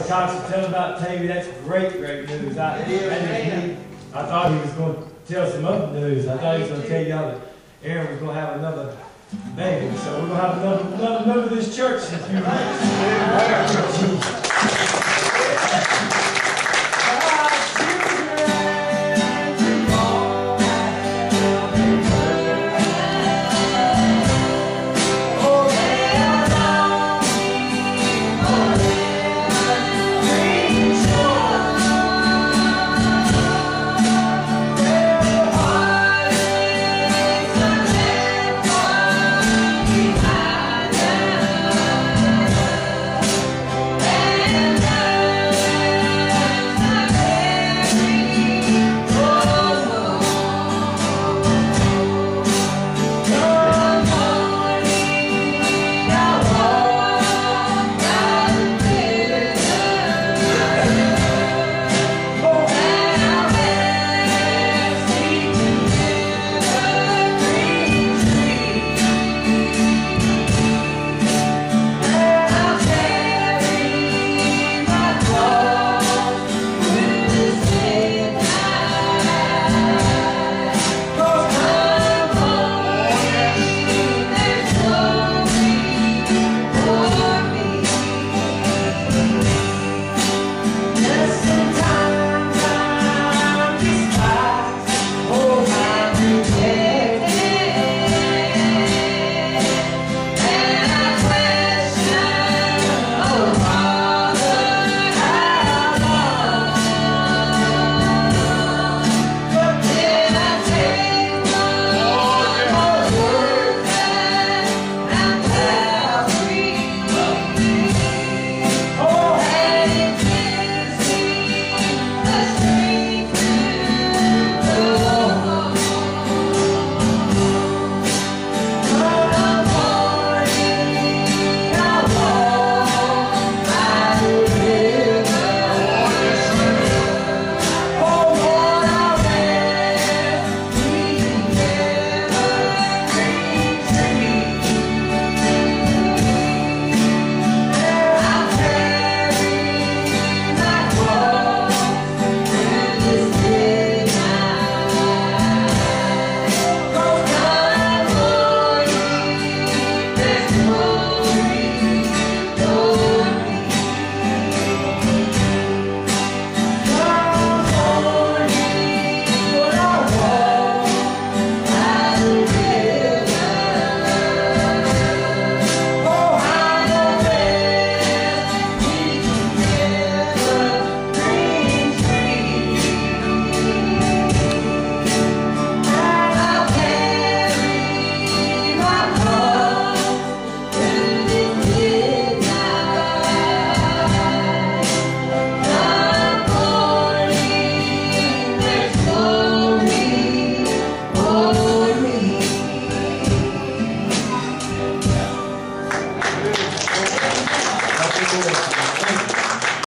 Brother Cox was telling about Tavy. That's great news. I thought he was going to tell some other news. I thought he was going to tell y'all that Erin was going to have another baby. So we're going to have another member of this church in a few minutes.